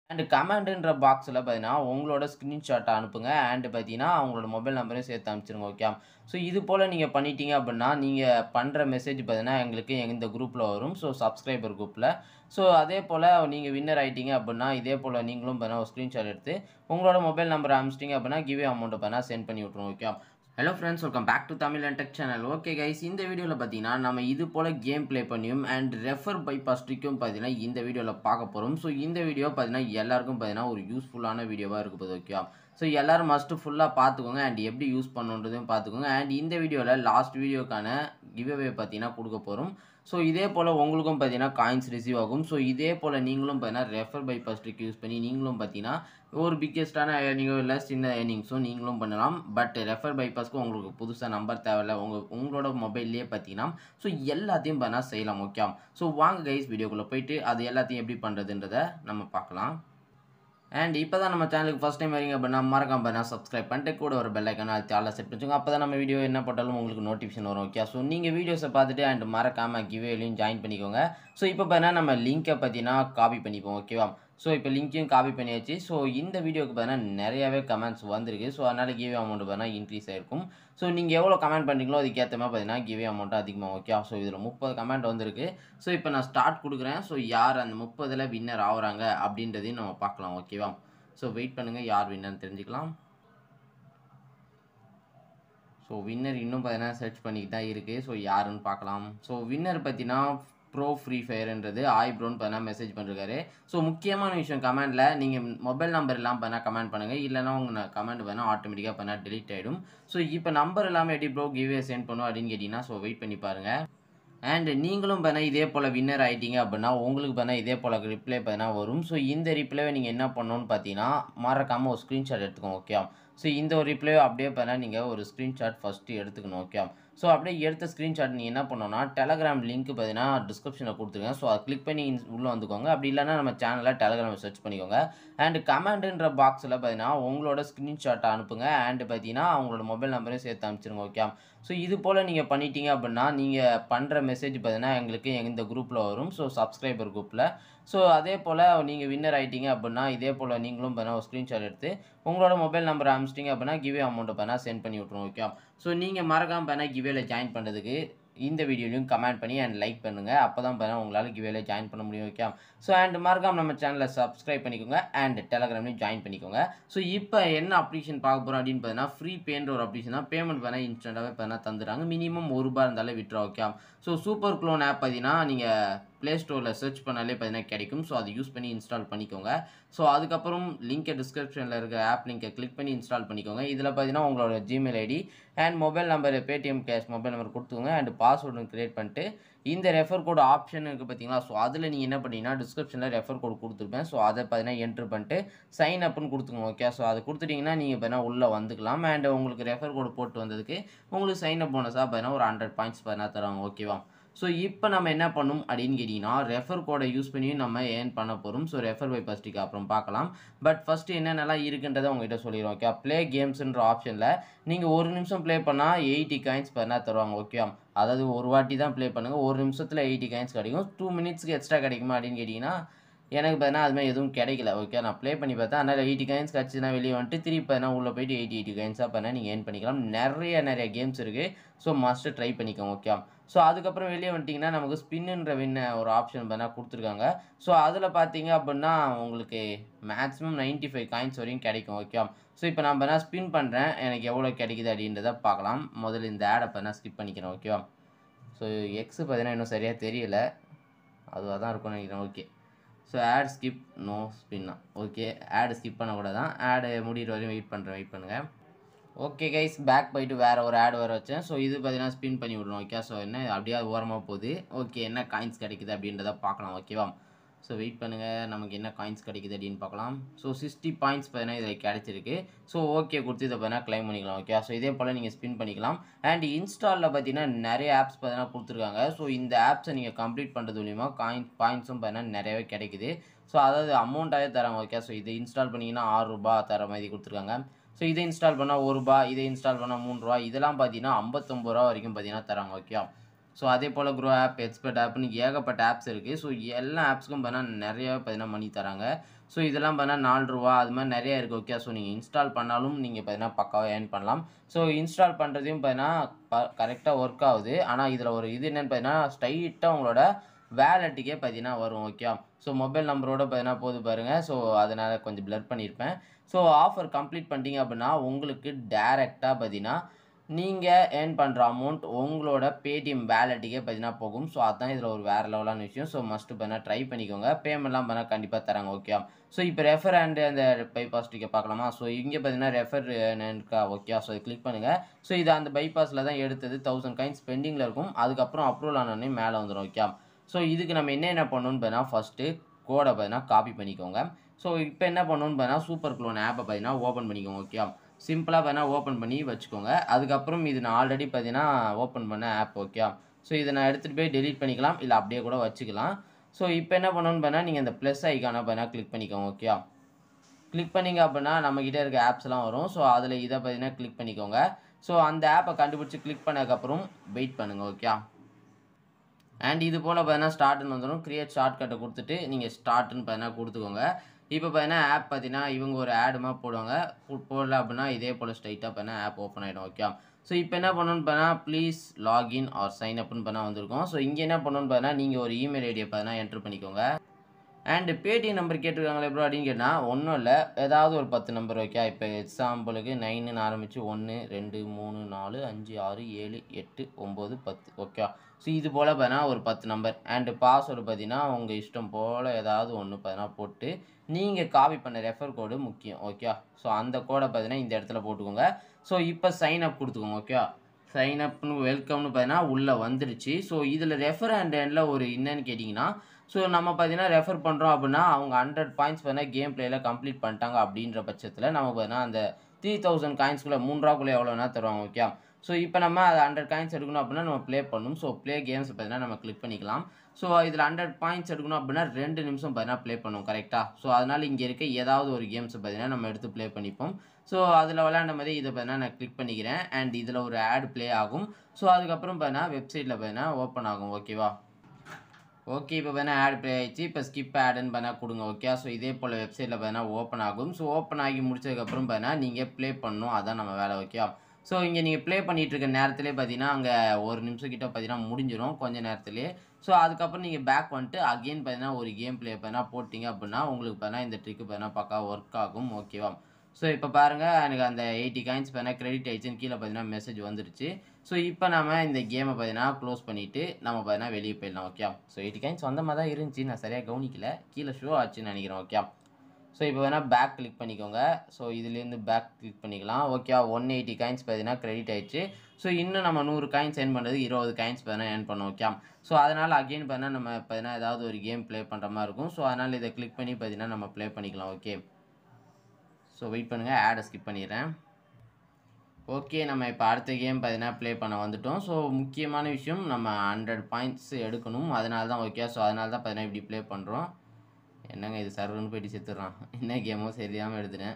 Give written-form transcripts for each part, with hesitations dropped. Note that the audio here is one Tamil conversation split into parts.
அண்ட் கமெண்ட்ன்ற பாக்ஸில பார்த்தீங்கன்னா, உங்களோட ஸ்க்ரீன்ஷாட்ட அனுப்புங்க. அண்ட் பார்த்தீங்கன்னா, அவங்களோட மொபைல் நம்பரையும் சேர்த்து அனுப்பிச்சுருங்க. ஓகே. ஸோ இது போல நீங்க பண்ணிட்டீங்க அப்படின்னா, நீங்க பண்ற மெசேஜ் பார்த்தீங்கன்னா, எங்களுக்கு இந்த குரூப்ல வரும். ஸோ சப்ஸ்கிரைபர் குரூப்ல. ஸோ அதே போல நீங்க வின்னர் ஆயிட்டீங்க அப்படின்னா, இதே போல நீங்களும் பார்த்தீங்கன்னா ஒரு ஸ்க்ரீன்ஷாட் எடுத்து உங்களோட மொபைல் நம்பர அனுப்பிச்சிட்டீங்க அப்படின்னா, கிவ் அவே அமௌண்ட் பார்த்தீங்கன்னா சென்ட் பண்ணி விட்டுருவோம். Okay. Hello friends, welcome back to Tamil and tech channel. Okay guys, இந்த வீடியோவில் பார்த்தீங்கன்னா நம்ம இது போல் கேம் ப்ளே பண்ணியும் அண்ட் ரெஃபர் பை ஃபஸ்ட்டுக்கும் பார்த்தீங்கன்னா இந்த வீடியோவில் பார்க்க போகிறோம். ஸோ இந்த வீடியோ பார்த்தீங்கன்னா எல்லாருக்கும் பார்த்தீங்கன்னா ஒரு யூஸ்ஃபுல்லான வீடியோவாக இருக்க போகுது. ஓகே. ஸோ எல்லோரும் மஸ்ட்டு ஃபுல்லாக பார்த்துக்கோங்க அண்ட் எப்படி யூஸ் பண்ணுன்றதையும் பார்த்துக்கோங்க. அண்ட் இந்த வீடியோவில் லாஸ்ட் வீடியோக்கான கிவ்அவே பார்த்தீங்கன்னா கொடுக்க போகிறோம். ஸோ இதே போல் உங்களுக்கும் பார்த்தீங்கன்னா காயின்ஸ் ரிசீவ் ஆகும். ஸோ இதே போல் நீங்களும் பார்த்தீங்கன்னா ரெஃபர் பை ஃபஸ்ட்டுக்கு யூஸ் பண்ணி நீங்களும் பார்த்தீங்கன்னா ஒரு பிக்கெஸ்டான ஏர்னிங்கோ இல்லை சின்ன ஏர்னிங்ஸும் நீங்களும் பண்ணலாம். பட் ரெஃபர் பை பாஸ்க்கு உங்களுக்கு புதுசாக நம்பர் தேவையில்ல. உங்களோட மொபைல்லேயே பார்த்தீங்கன்னா ஸோ எல்லாத்தையும் பண்ணால் செய்யலாம். ஓகே. ஸோ வாங்க கைஸ், வீடியோக்குள்ளே போயிட்டு அது எல்லாத்தையும் எப்படி பண்ணுறதுன்றதை நம்ம பார்க்கலாம். அண்ட் இப்போ தான் நம்ம சேனலுக்கு ஃபஸ்ட் டைம் வரீங்க அப்படின்னா மறக்காம பண்ணால் சப்ஸ்கிரைப் பண்ணிட்டு கூட ஒரு பெல் ஐக்கான அது ஆல்ல செட் பண்ணிச்சுங்க. அப்போ தான் நம்ம வீடியோ என்ன போட்டாலும் உங்களுக்கு நோட்டிஃபிகேஷன் வரும். ஓகே. ஸோ நீங்கள் வீடியோஸை பார்த்துட்டு அண்ட் மறக்காமல் கிவ்வேலையும் ஜாயின் பண்ணிக்கோங்க. ஸோ இப்போ பார்த்தீங்கன்னா நம்ம லிங்க்கை பார்த்தீங்கன்னா காப்பி பண்ணிப்போம். ஓகேவா. ஸோ இப்போ லிங்க்கையும் காப்பி பண்ணியாச்சு. ஸோ இந்த வீடியோக்கு பார்த்தீங்கன்னா நிறையாவே கமெண்ட்ஸ் வந்திருக்கு. ஸோ அதனால் கிவ்வே அமௌண்ட் பார்த்தீங்கன்னா இன்க்ரீஸ் ஆகிருக்கும். ஸோ நீங்கள் எவ்வளோ கமெண்ட் பண்ணுறீங்களோ அதுக்கேற்ற மாதிரி பார்த்தீங்கன்னா கிவ்வே அமௌண்ட் அதிகமாக. ஓகே. ஸோ இதில் 30 கமெண்ட் வந்திருக்கு. ஸோ இப்போ நான் ஸ்டார்ட் கொடுக்குறேன். ஸோ யார் அந்த 30ல் வின்னர் ஆகுறாங்க அப்படின்றதையும் நம்ம பார்க்கலாம். ஓகேவா. ஸோ வெயிட் பண்ணுங்கள், யார் வின்னர்னு தெரிஞ்சுக்கலாம். ஸோ வின்னர் இன்னும் பார்த்தீங்கன்னா சர்ச் பண்ணிக்கிட்டு தான் இருக்குது. ஸோ யாருன்னு பார்க்கலாம். ஸோ வின்னர் பார்த்தீங்கன்னா ப்ரோ ஃப்ரீ ஃபயர்ன்றது ப்ரோன்னு பார்த்தீங்கன்னா மெசேஜ் பண்ணிருக்காரு. ஸோ முக்கியமான விஷயம், கமெண்ட்டில் நீங்கள் மொபைல் நம்பர் எல்லாம் பார்த்தீங்கன்னா கமெண்ட் பண்ணுங்கள். இல்லைனா உங்கள் கமெண்ட் பார்த்தீங்கன்னா ஆட்டோமேட்டிக்காக பார்த்தீங்கன்னா டெலிட் ஆகிடும். ஸோ இப்போ நம்பர் இல்லாமல் எப்படி ப்ரோ கிவ்வே சென்ட் பண்ணுவோம் அப்படின்னு கேட்டிங்கன்னா ஸோ வெயிட் பண்ணி பாருங்கள். அண்ட் நீங்களும் பார்த்தீங்கன்னா இதே போல் வின்னர் ஆகிட்டீங்க அப்படின்னா உங்களுக்கு பார்த்தீங்கன்னா இதே போல் ரிப்ளை பார்த்தீங்கன்னா வரும். ஸோ இந்த ரிப்ளைவை நீங்கள் என்ன பண்ணணும்னு பார்த்தீங்கன்னா மறக்காமல் ஒரு ஸ்க்ரீன்ஷாட் எடுத்துக்கோங்க. ஓகே. ஸோ இந்த ஒரு ரிப்ளைவை அப்படியே பார்த்தீங்கன்னா நீங்கள் ஒரு ஸ்க்ரீன்ஷாட் ஃபஸ்ட்டு எடுத்துக்கணும். ஓகே. ஸோ அப்படியே எடுத்த ஸ்க்ரீன்ஷாட் நீங்கள் என்ன பண்ணணும்னா டெலகிராம் லிங்க் பார்த்தீங்கன்னா டிஸ்கிரிப்ஷனில் கொடுத்துருங்க. ஸோ அதை கிளிக் பண்ணி உள்ளே வந்துக்கோங்க. அப்படி இல்லைனா நம்ம சேனலில் டெலகிராம் சர்ச் பண்ணிக்கோங்க. அண்ட் கமெண்ட்ன்ற பாக்ஸில் பார்த்தீங்கன்னா உங்களோட ஸ்க்ரீன்ஷாட்டை அனுப்புங்க. அண்ட் பார்த்தீங்கன்னா அவங்களோட மொபைல் நம்பரையும் சேர்த்து அனுப்பிச்சிருங்க. ஓகே. ஸோ இது போல் நீங்கள் பண்ணிட்டீங்க அப்படின்னா நீங்கள் பண்ணுற மெசேஜ் பார்த்தீங்கன்னா எங்களுக்கு இந்த குரூப்பில் வரும். ஸோ சப்ஸ்கிரைபர் குரூப்பில். ஸோ அதே போல் நீங்கள் வின்னர் ஆகிட்டீங்க அப்படின்னா இதே போல் நீங்களும் பார்த்தீங்கன்னா ஒரு ஸ்க்ரீன்ஷாட் எடுத்து உங்களோட மொபைல் நம்பரை அனுப்பிச்சிட்டிங்க அப்படின்னா கிவ்வே அமௌண்ட்டை பார்த்தீங்கன்னா சென்ட் பண்ணி விட்ருவோம். ஓகே. ஸோ நீங்கள் மறக்காமல் பார்த்தீங்கன்னா கிவ்வேல ஜாயின் பண்ணுறதுக்கு இந்த வீடியோலையும் கமெண்ட் பண்ணி அண்ட் லைக் பண்ணுங்கள். அப்போ தான் பார்த்தீங்கன்னா உங்களால் கிவ்வேல ஜாயின் பண்ண முடியும். ஓகே. ஸோ அண்ட் மறக்காமல் நம்ம சேனலை சப்ஸ்கிரைப் பண்ணிக்கோங்க அண்ட் டெலகிராம்லையும் ஜாயின் பண்ணிக்கோங்க. ஸோ இப்போ என்ன அப்ளிகேஷன் பார்க்க போகிறோம் அப்படின்னு பார்த்தீங்கன்னா ஃப்ரீபேன்ற ஒரு அப்ளிகேஷன் தான். பேமெண்ட் பார்த்தீங்கன்னா இன்ஸ்டண்ட்டாகவே பார்த்தீங்கன்னா தந்துடுறாங்க. மினிமம் ₹1 இருந்தாலே withdraw. Okay. So super clone app பார்த்தீங்கன்னா நீங்கள் ப்ளே ஸ்டோரில் சர்ச் பண்ணாலே பார்த்தீங்கன்னா கிடைக்கும். ஸோ அதை யூஸ் பண்ணி இன்ஸ்டால் பண்ணிக்கோங்க. ஸோ அதுக்கப்புறம் லிங்கை டிஸ்கிரிப்ஷனில் இருக்க ஆப் லிங்கை கிளிக் பண்ணி இன்ஸ்டால் பண்ணிக்கோங்க. இதில் பார்த்தீங்கன்னா உங்களோட Gmail ID and mobile number Paytm cash mobile number கொடுத்துக்கோங்க. அண்ட் பாஸ்வேர்டு கிரியேட் பண்ணிட்டு இந்த ரெஃபர் கோடு ஆப்ஷன் இருக்குது பார்த்தீங்களா. ஸோ அதில் நீங்கள் என்ன பண்ணீங்கன்னா டிஸ்கிரிப்ஷனில் ரெஃபர் கோடு கொடுத்துருப்பேன். ஸோ அதை பார்த்தீங்கன்னா என்ட்ரு பண்ணிட்டு சைன் அப்னு கொடுத்துக்கோங்க. ஓகே. ஸோ அதை கொடுத்துட்டிங்கன்னா நீங்கள் பார்த்தீங்கன்னா உள்ளே வந்துக்கலாம். அண்ட் உங்களுக்கு ரெஃபர் கோடு போட்டு வந்ததுக்கு உங்களுக்கு சைன் அப் போனஸாக பார்த்தீங்கன்னா ஒரு 100 பாயிண்ட்ஸ் பார்த்தீங்கன்னா தருவாங்க. ஓகேவா. ஸோ இப்போ நம்ம என்ன பண்ணணும் அப்படின்னு கேட்டிங்கன்னா ரெஃபர் கோடை யூஸ் பண்ணி நம்ம ஏர்ன் பண்ண போகிறோம். ஸோ ரெஃபர் பை ஃபஸ்ட்டுக்கு அப்புறம் பார்க்கலாம். பட் ஃபஸ்ட்டு என்னென்னலாம் இருக்குன்றதை உங்கள்கிட்ட சொல்லிடுவோம். ஓகே. ப்ளே கேம்ஸுன்ற ஆப்ஷனில் நீங்கள் 1 நிமிஷம் ப்ளே பண்ணால் 80 காயின்ஸ் பார்த்தீங்கன்னா தருவாங்க. ஓகே. அதாவது ஒரு வாட்டி தான் ப்ளே பண்ணுங்கள். 1 நிமிஷத்தில் 80 காயின்ஸ் கிடைக்கும். 2 மினிட்ஸ்க்கு எக்ஸ்ட்ரா கிடைக்குமா அப்படின்னு கேட்டிங்கன்னா எனக்கு பார்த்தீங்கன்னா அதுமாதிரி எதுவும் கிடைக்கல. ஓகே. நான் ப்ளே பண்ணி பார்த்தேன். அதனால் 80 காயின்ஸ் கிடச்சின்னா வெளியே வந்துட்டு திருப்பி பார்த்தீங்கன்னா உள்ளே போய்ட்டு 80 காயின்ஸாக பார்த்தீங்கன்னா நீங்கள் ஏர்ன் பண்ணிக்கலாம். நிறைய கேம்ஸ் இருக்குது. ஸோ மஸ்ட்டு ட்ரை பண்ணிக்கோங்க. ஓகே. ஸோ அதுக்கப்புறம் வெளியே வந்துட்டிங்கன்னா நமக்கு ஸ்பின்னுன்ற ஒரு ஆப்ஷன் பார்த்தீங்கன்னா கொடுத்துருக்காங்க. ஸோ அதில் பார்த்தீங்க அப்படின்னா உங்களுக்கு மேக்ஸிமம் 95 காயின்ஸ் வரையும் கிடைக்கும். ஓகே. ஸோ இப்போ நான் பார்த்தீங்கன்னா ஸ்பின் பண்ணுறேன். எனக்கு எவ்வளோ கிடைக்குது அப்படின்றத பார்க்கலாம். முதல்ல இந்த ஆடை பார்த்தீங்கன்னா ஸ்கிப் பண்ணிக்கிறேன். ஓகேவா. ஸோ எக்ஸு பார்த்தீங்கன்னா இன்னும் சரியாக தெரியல. அதுவாக தான் இருக்கும்னு நினைக்கிறேன். Okay. So ad skip no ஸ்பின்னா. ஓகே. ஆடு ஸ்கிப் பண்ணக்கூடாதான். ஆடு முடிகிற வரையும் வெயிட் பண்ணுங்கள். ஓகே கைஸ், பேக் போயிட்டு வேறு ஒரு ஆட் வர வச்சேன். ஸோ இது பார்த்தீங்கன்னா ஸ்பின் பண்ணி விடணும். ஓகே. ஸோ என்ன அப்படியே ஓரமாக போகுது. ஓகே. என்ன காயின்ஸ் கிடைக்குது அப்படின்றத பார்க்கலாம். ஓகேவா. ஸோ வெயிட் பண்ணுங்கள், நமக்கு என்ன காயின்ஸ் கிடைக்குது அப்படின்னு பார்க்கலாம். ஸோ 60 பாயிண்ட்ஸ் பார்த்தீங்கன்னா இதில் கிடச்சிருக்கு. ஸோ ஓகே கொடுத்து இதை பார்த்தீங்கன்னா கிளைம் பண்ணிக்கலாம். ஓகே. ஸோ இதே போல் நீங்கள் ஸ்பின் பண்ணிக்கலாம். அண்ட் இன்ஸ்டாலில் பார்த்தீங்கன்னா நிறைய ஆப்ஸ் பார்த்தீங்கன்னா கொடுத்துருக்காங்க. ஸோ இந்த ஆப்ஸை நீங்கள் கம்ப்ளீட் பண்ணுறது மூலிமா பாயிண்ட்ஸும் பார்த்தீங்கன்னா நிறையவே கிடைக்குது. ஸோ அதாவது அமௌண்ட்டாகவே தராங்க. ஓகே. ஸோ இதை இன்ஸ்டால் பண்ணிங்கன்னா ₹6 தர மாதிரி கொடுத்துருக்காங்க. ஸோ இதை இன்ஸ்டால் பண்ணால் ₹1, இதை இன்ஸ்டால் பண்ணால் ₹3, இதெல்லாம் பார்த்தீங்கன்னா ₹59 வரைக்கும் பார்த்தீங்கன்னா தராங்க. ஓகே. ஸோ அதே போல் க்ரோ ஆப், எக்ஸ்பர்ட் ஆப்னு ஏகப்பட்ட ஆப்ஸ் இருக்குது. ஸோ எல்லா ஆப்ஸுக்கும் பார்த்தீங்கன்னா நிறையாவே பார்த்தீங்கன்னா மணி தராங்க. ஸோ இதெல்லாம் பார்த்தீங்கன்னா ரூ. 4 அது மாதிரி நிறையா இருக்குது. ஓகே, ஸோ நீங்கள் இன்ஸ்டால் பண்ணாலும் நீங்கள் பார்த்தீங்கன்னா பக்காவாக ஏர்ன் பண்ணலாம். ஸோ இன்ஸ்டால் பண்ணுறதையும் பார்த்தீங்கன்னா கரெக்டாக ஒர்க் ஆகுது. ஆனால் இதில் ஒரு இது என்னென்னு பார்த்தீங்கன்னா ஸ்ட்ரைட்டாக உங்களோட வேலெட்டுக்கே பார்த்தீங்கன்னா வரும். ஓகே, ஸோ மொபைல் நம்பரோட பார்த்தீங்கன்னா போது பாருங்கள். ஸோ அதனால் கொஞ்சம் பிளர் பண்ணியிருப்பேன். ஸோ ஆஃபர் கம்ப்ளீட் பண்ணிட்டீங்க அப்படின்னா உங்களுக்கு டேரெக்டாக பார்த்தீங்கன்னா நீங்கள் ஏர்ன் பண்ணுற அமௌண்ட் உங்களோட பேடிஎம் வேலெட்டுக்கே பார்த்தீங்கன்னா போகும். ஸோ அதுதான் இதில் ஒரு வேறு லெவலான விஷயம். ஸோ மஸ்ட்டு பார்த்தீங்கன்னா ட்ரை பண்ணிக்கோங்க. பேமெண்ட்லாம் பார்த்தீங்கன்னா கண்டிப்பாக தராங்க. ஓகே, ஸோ இப்போ ரெஃபர் அண்ட் அந்த பைபாஸ் டிக்கெட் பார்க்கலாமா? ஸோ இங்கே பார்த்தீங்கன்னா ரெஃபர் இருக்கா? ஓகே, ஸோ இது கிளிக் பண்ணுங்கள். ஸோ இது அந்த பைபாஸில் தான் எடுத்தது. 1000 காயின்ஸ் பெண்டிங்கில் இருக்கும். அதுக்கப்புறம் அப்ரூவல் ஆனோடனே மேலே வந்துடும். ஓகே, ஸோ இதுக்கு நம்ம என்ன பண்ணணும்னு பார்த்தீங்கன்னா ஃபஸ்ட்டு கோடை பார்த்தீங்கன்னா காப்பி பண்ணிக்கோங்க. ஸோ இப்போ என்ன பண்ணணும்னு பார்த்தீங்கன்னா சூப்பர் க்ளோன் ஆப்பை பார்த்தீங்கன்னா ஓப்பன் பண்ணிக்கோங்க. ஓகே, சிம்பிளாக பார்த்தீங்கன்னா ஓப்பன் பண்ணி வச்சுக்கோங்க. அதுக்கப்புறம் இது நான் ஆல்ரெடி பார்த்தீங்கன்னா ஓப்பன் பண்ண ஆப். ஓகே, ஸோ இதை நான் எடுத்துகிட்டு போய் டெலீட் பண்ணிக்கலாம், இல்லை அப்படியே கூட வச்சுக்கலாம். ஸோ இப்போ என்ன பண்ணணும்னு பார்த்தீங்கன்னா நீங்கள் இந்த ப்ளஸ் ஐக்கானை பார்த்தீங்கன்னா கிளிக் பண்ணிக்கோங்க. ஓகே, கிளிக் பண்ணிங்க அப்படின்னா நம்மக்கிட்ட இருக்க ஆப்ஸ்லாம் வரும். ஸோ அதில் இதை பார்த்தீங்கன்னா கிளிக் பண்ணிக்கோங்க. ஸோ அந்த ஆப்பை கண்டுபிடிச்சி கிளிக் பண்ணதுக்கப்புறம் வெயிட் பண்ணுங்கள். ஓகே, அண்ட் இது போல் பார்த்தீங்கன்னா ஸ்டார்ட்னு வந்துடும். கிரியேட் ஷார்ட்கட்டை கொடுத்துட்டு நீங்கள் ஸ்டார்ட்னு பார்த்தீங்கன்னா கொடுத்துக்கோங்க. இப்போ பார்த்தீங்கன்னா ஆப் பார்த்தீங்கன்னா இவங்க ஒரு ஆடுமா போடுவாங்க. போடல அப்படின்னா இதே போல் ஸ்ட்ரைட்டாக பார்த்தீங்கன்னா ஆப் ஓப்பன் ஆகிடும். ஓகே, ஸோ இப்போ என்ன பண்ணணும்னு பார்த்தீங்கன்னா ப்ளீஸ் லாகின் ஆர் சைன் அப்னு பார்த்தீங்கன்னா வந்திருக்கும். ஸோ இங்கே என்ன பண்ணணும்னு பார்த்தீங்கன்னா நீங்கள் ஒரு இமெயில் ஐடியை பார்த்தீங்கன்னா என்ட்ரு பண்ணிக்கோங்க. அண்ட் பேடிஎம் நம்பர் கேட்டிருக்காங்களே ப்ரோ அப்படின்னு கேட்டால் ஒன்றும் இல்லை, ஏதாவது ஒரு 10 நம்பர். ஓகே, இப்போ எக்ஸாம்பிளுக்கு 9ன்னு ஆரம்பித்து 1 2 3 4 5 6 7 8 9 10. ஓகே, ஸோ இது போல் பார்த்தீங்கன்னா ஒரு 10 நம்பர். அண்டு பாஸ்வேர்டு பார்த்தீங்கன்னா உங்கள் இஷ்டம் போல் ஏதாவது ஒன்று பார்த்தீங்கன்னா போட்டு நீங்கள் காப்பி பண்ண ரெஃபர் கோடு முக்கியம். ஓகே, ஸோ அந்த கோடை பார்த்தீங்கன்னா இந்த இடத்துல போட்டுக்கோங்க. ஸோ இப்போ சைன் அப் கொடுத்துக்கோங்க. ஓகே, சைன் அப்னு வெல்கம்னு பார்த்தீங்கன்னா உள்ளே வந்துருச்சு. ஸோ இதில் ரெஃபர் அண்ட் எண்டில் ஒரு என்னன்னு கேட்டிங்கன்னா ஸோ நம்ம பார்த்தீங்கன்னா ரெஃபர் பண்ணுறோம் அப்படின்னா அவங்க 100 பாயிண்ட்ஸ் பார்த்தீங்கன்னா கேம் பிளேயில் கம்ப்ளீட் பண்ணிட்டாங்க அப்படின்ற பட்சத்தில் நமக்கு பார்த்தீங்கன்னா அந்த 3000 காயின்ஸ்குள்ளே 3 ரூபாக்குள்ளே எவ்வளோ வேணால் தருவாங்க. ஓகே, ஸோ இப்போ நம்ம அது 100 காயின்ஸ் எடுக்கணும் அப்படின்னா நம்ம ப்ளே பண்ணணும். ஸோ ப்ளே கேம்ஸ் பார்த்தீங்கன்னா நம்ம கிளிக் பண்ணிக்கலாம். ஸோ இதில் 100 பாயிண்ட்ஸ் எடுக்கணும் அப்படின்னா 2 நிமிஷம் பார்த்தீங்கன்னா ப்ளே பண்ணும். கரெக்டாக? ஸோ அதனால் இங்கே இருக்க ஏதாவது ஒரு கேம்ஸ் பார்த்தீங்கன்னா நம்ம எடுத்து ப்ளே பண்ணிப்போம். ஸோ அதில் விளையாண்ட மாதிரி இதை பார்த்தீங்கன்னா நான் கிளிக் பண்ணிக்கிறேன். அண்ட் இதில் ஒரு ஆட் ப்ளே ஆகும். ஸோ அதுக்கப்புறம் பார்த்தீங்கன்னா வெப்சைட்டில் பார்த்தீங்கன்னா ஓப்பன் ஆகும். ஓகேவா? ஓகே, இப்போ பார்த்தீங்கன்னா ஆட் ப்ளே ஆகிடுச்சு. இப்போ ஸ்கிப் ஆடுன்னு பார்த்தீங்கன்னா கொடுங்க. ஓகே, ஸோ இதே போல் வெப்சைட்டில் பார்த்தீங்கன்னா ஓப்பன் ஆகும். ஸோ ஓப்பன் ஆகி முடிச்சதுக்கப்புறம் பார்த்தீங்கன்னா நீங்கள் ப்ளே பண்ணணும். அதான் நம்ம வேலை. ஓகே, ஸோ இங்கே நீங்கள் ப்ளே பண்ணிகிட்டு இருக்க நேரத்திலே பார்த்தீங்கன்னா அங்கே 1 நிமிஷம் கிட்ட பார்த்தீங்கன்னா முடிஞ்சிடும் கொஞ்சம் நேரத்துலேயே. ஸோ அதுக்கப்புறம் நீங்கள் பேக் வந்துட்டு அகெயின் பார்த்தீங்கன்னா ஒரு கேம் ப்ளே பார்த்தீங்கன்னா போட்டிங்க அப்படின்னா உங்களுக்கு பார்த்தீங்கன்னா இந்த ட்ரிக்கு பார்த்தீங்கன்னா பக்கா ஒர்க் ஆகும். ஓகேவா? ஸோ இப்போ பாருங்கள் எனக்கு அந்த 80 காயின்ஸ் பார்த்தீங்கன்னா கிரெடிட் ஆகிடுச்சின்னு கீழே பார்த்தீங்கன்னா மெசேஜ் வந்துருச்சு. ஸோ இப்போ நம்ம இந்த கேமை பார்த்தீங்கன்னா க்ளோஸ் பண்ணிவிட்டு நம்ம பார்த்தீங்கன்னா வெளியே போயிடலாம். ஓகே, ஸோ 80 காயின்ஸ் வந்த மாதிரி தான் இருந்துச்சு, நான் சரியாக கவனிக்கல, கீழே ஷோ ஆச்சுன்னு நினைக்கிறேன். ஓகே, ஸோ இப்போ வேணால் பேக் கிளிக் பண்ணிக்கோங்க. ஸோ இதுலேருந்து பேக் கிளிக் பண்ணிக்கலாம். ஓகே, 180 காயின்ஸ் பார்த்தீங்கன்னா கிரெடிட் ஆகிடுச்சு. ஸோ இன்னும் நம்ம 100 காயின்ஸ் ஏர்ன் பண்ணுறது 20 காயின்ஸ் பார்த்தீங்கன்னா ஏர்ன் பண்ணோம். ஓகே, ஸோ அதனால் அகெயின் பார்த்தீங்கன்னா நம்ம பார்த்தீங்கன்னா ஏதாவது ஒரு கேம் ப்ளே பண்ணுற மாதிரி இருக்கும். ஸோ அதனால் இதை கிளிக் பண்ணி பார்த்தீங்கன்னா நம்ம ப்ளே பண்ணிக்கலாம். ஓகே, ஸோ வெயிட் பண்ணுங்கள், ஆடை ஸ்கிப் பண்ணிடுறேன். ஓகே, நம்ம இப்போ அடுத்த கேம் பார்த்தீங்கன்னா ப்ளே பண்ண வந்துட்டோம். ஸோ முக்கியமான விஷயம் நம்ம 100 பாயிண்ட்ஸ் எடுக்கணும். அதனால தான். ஓகே, ஸோ அதனால தான் பார்த்தீங்கன்னா இப்படி ப்ளே பண்ணுறோம். என்னங்க இது சர்வர்னு போய்ட்டு செத்துடுறான், என்ன கேமோ சரியாமல் எடுத்துட்டேன்.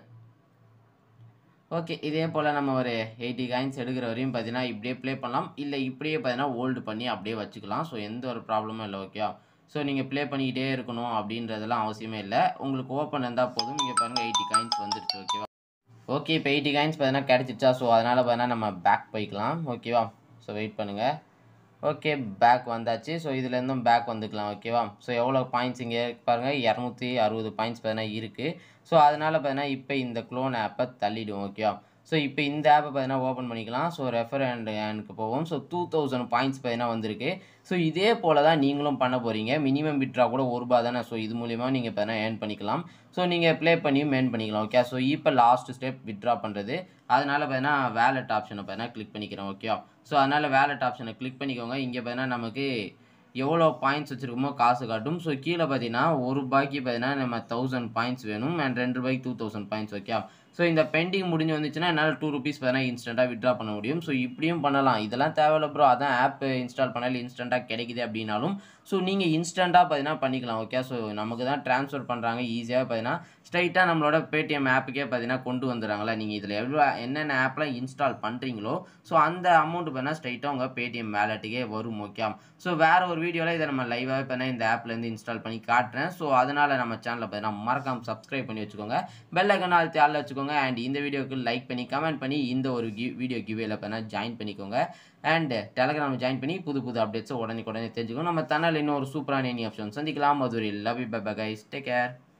ஓகே, இதே போல் நம்ம ஒரு 80 காயின்ஸ் எடுக்கிற வரையும் பார்த்தீங்கன்னா இப்படியே ப்ளே பண்ணலாம், இல்லை இப்படியே பார்த்தீங்கன்னா ஹோல்டு பண்ணி அப்படியே வச்சுக்கலாம். ஸோ எந்த ஒரு ப்ராப்ளமும் இல்லை. ஓகே, ஸோ நீங்கள் ப்ளே பண்ணிக்கிட்டே இருக்கணும் அப்படின்றதெல்லாம் அவசியமே இல்லை. உங்களுக்கு ஓப்பன் இருந்தால் போதும். இங்கே பாருங்கள் 80 காயின்ஸ் வந்துடுச்சு. ஓகேவா? ஓகே, இப்போ 80 காயின்ஸ் பார்த்தீங்கன்னா கிடச்சிச்சா? ஸோ அதனால் பார்த்தீங்கன்னா நம்ம பேக் போய்க்கலாம். ஓகேவா? ஸோ வெயிட் பண்ணுங்கள். ஓகே, பேக் வந்தாச்சு. ஸோ இதுலேருந்தும் பேக் வந்துக்கலாம். ஓகேவா? ஸோ எவ்வளோ பாயிண்ட்ஸ் இங்கே பாருங்கள், 260 பாயிண்ட்ஸ் பார்த்தீங்கன்னா இருக்குது. ஸோ அதனால் பார்த்தீங்கன்னா இப்போ இந்த க்ளோன் ஆப்பை தள்ளிவிடுவோம். ஓகேவா? ஸோ இப்போ இந்த ஆப்பை பார்த்தீங்கன்னா ஓப்பன் பண்ணிக்கலாம். ஸோ ரெஃபர் அண்ட் ஏர்னுக்கு போவோம். ஸோ 2000 பாயிண்ட்ஸ் பார்த்தீங்கன்னா வந்திருக்கு. ஸோ இதே போல் தான் நீங்களும் பண்ண போகிறீங்க. மினிமம் விட்ரா கூட ₹1 தானே. ஸோ இது மூலிமா நீங்கள் பார்த்தீங்கன்னா ஏர்ன் பண்ணிக்கலாம். ஸோ நீங்கள் ப்ளே பண்ணியும் ஏர்ன் பண்ணிக்கலாம். ஓகே, ஸோ இப்போ லாஸ்ட் ஸ்டெப் விட்ரா பண்ணுறது. அதனால் பார்த்தீங்கன்னா வேலெட் ஆப்ஷனை பார்த்தீங்கன்னா கிளிக் பண்ணிக்கிறோம். ஓகே, ஸோ அதனால் வேலெட் ஆப்ஷனை கிளிக் பண்ணிக்கோங்க. இங்கே பார்த்தீங்கன்னா நமக்கு எவ்வளோ பாயிண்ட்ஸ் வச்சுருக்கோமோ காசு காட்டும். ஸோ கீழே பார்த்தீங்கன்னா ₹1 பார்த்தீங்கன்னா நம்ம 1000 பாயிண்ட்ஸ் வேணும். And ₹2 2000 points. ஓகே, ஸோ இந்த பெண்டிங் முடிஞ்சு வந்துச்சுன்னா என்னால் ₹2 பார்த்தீங்கன்னா இன்ஸ்டன்ட்டாக வித்ட்ரா பண்ண முடியும். ஸோ இப்படியும் பண்ணலாம். இதெல்லாம் தேவையில்ல ப்ரோ, அதான் ஆப் இன்ஸ்டால் பண்ணாலே இன்ஸ்டன்ட்டாக கிடைக்குது அப்படின்னாலும் ஸோ நீங்கள் இன்ஸ்டன்ட்டாக பார்த்தீங்கன்னா பண்ணிக்கலாம். ஓகே, ஸோ நமக்கு தான் ட்ரான்ஸ்ஃபர் பண்ணுறாங்க ஈஸியாக பார்த்தீங்கன்னா ஸ்ட்ரைட்டாக நம்மளோட பேடிஎம் ஆப்புக்கே பார்த்தீங்கன்னா கொண்டு வந்துடுறாங்களா. நீங்கள் இதில் எவ்வளோ என்னென்ன ஆப்லாம் இன்ஸ்டால் பண்ணுறீங்களோ ஸோ அந்த அமௌண்ட் பார்த்தீங்கன்னா ஸ்ட்ரைட்டாக உங்கள் பேடிஎம் வேலெட்டுக்கே வரும். ஓகே, ஸோ வேறு ஒரு வீடியோவில் இதை நம்ம லைவாகவே பார்த்தீங்கன்னா இந்த ஆப்லேருந்து இன்ஸ்டால் பண்ணி காட்டுறேன். ஸோ அதனால் நம்ம சேனலை பார்த்தீங்கன்னா மறக்காம சப்ஸ்கிரைப் பண்ணி வச்சுக்கோங்க, பெல் ஐக்கான் அழுத்தி ஆல்ல வச்சுக்கோங்க. அண்ட் இந்த வீடியோக்கு லைக் பண்ணி கமெண்ட் பண்ணி இந்த ஒரு வீடியோ கிவ்வேல பார்த்தீங்கன்னா ஜாயின் பண்ணிக்கோங்க. அண்ட் டெலகிராம் ஜாயின் பண்ணி புது அப்டேட்ஸை உடனே தெரிஞ்சுக்கோங்க. நம்ம சேனல் இன்னும் ஒரு சூப்பரான ஆப்ஷன் சந்திக்கலாம். Madurai love you, bye bye guys, take care.